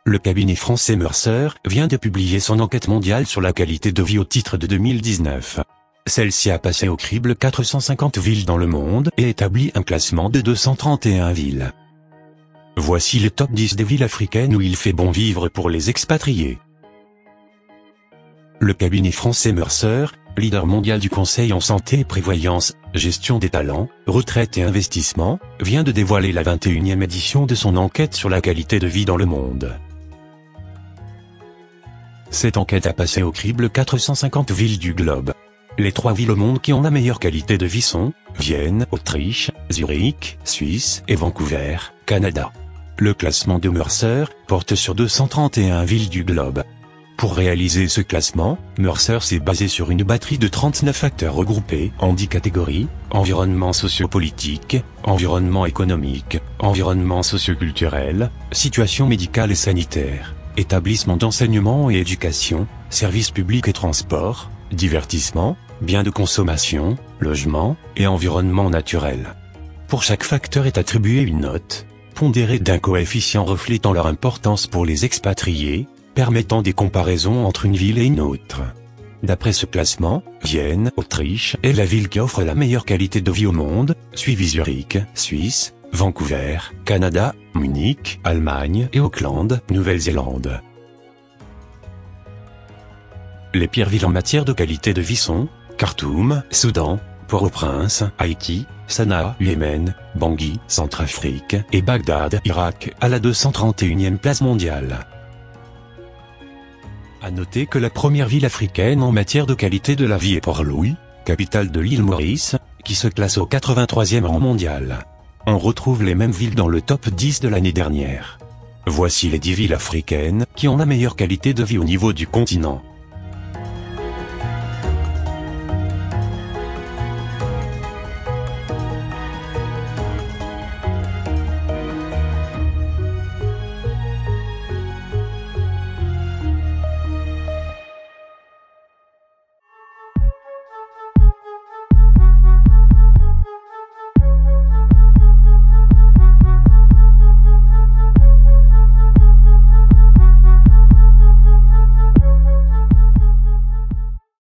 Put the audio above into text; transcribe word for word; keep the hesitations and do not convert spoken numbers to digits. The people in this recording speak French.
Le cabinet français Mercer vient de publier son enquête mondiale sur la qualité de vie au titre de deux mille dix-neuf. Celle-ci a passé au crible quatre cent cinquante villes dans le monde et établi un classement de deux cent trente et un villes. Voici le top dix des villes africaines où il fait bon vivre pour les expatriés. Le cabinet français Mercer, leader mondial du conseil en santé et prévoyance, gestion des talents, retraite et investissement, vient de dévoiler la vingt et unième édition de son enquête sur la qualité de vie dans le monde. Cette enquête a passé au crible quatre cent cinquante villes du globe. Les trois villes au monde qui ont la meilleure qualité de vie sont Vienne, Autriche, Zurich, Suisse et Vancouver, Canada. Le classement de Mercer porte sur deux cent trente et un villes du globe. Pour réaliser ce classement, Mercer s'est basé sur une batterie de trente-neuf facteurs regroupés en dix catégories: environnement sociopolitique, environnement économique, environnement socioculturel, situation médicale et sanitaire, établissement d'enseignement et éducation, services publics et transports, divertissement, biens de consommation, logement, et environnement naturel. Pour chaque facteur est attribuée une note, pondérée d'un coefficient reflétant leur importance pour les expatriés, permettant des comparaisons entre une ville et une autre. D'après ce classement, Vienne, Autriche, est la ville qui offre la meilleure qualité de vie au monde, suivi Zurich, Suisse, Vancouver, Canada, Munich, Allemagne et Auckland, Nouvelle-Zélande. Les pires villes en matière de qualité de vie sont Khartoum, Soudan, Port-au-Prince, Haïti, Sanaa, Yémen, Bangui, Centrafrique, et Bagdad, Irak, à la deux cent trente et unième place mondiale. À noter que la première ville africaine en matière de qualité de la vie est Port-Louis, capitale de l'île Maurice, qui se classe au quatre-vingt-troisième rang mondial. On retrouve les mêmes villes dans le top dix de l'année dernière. Voici les dix villes africaines qui ont la meilleure qualité de vie au niveau du continent.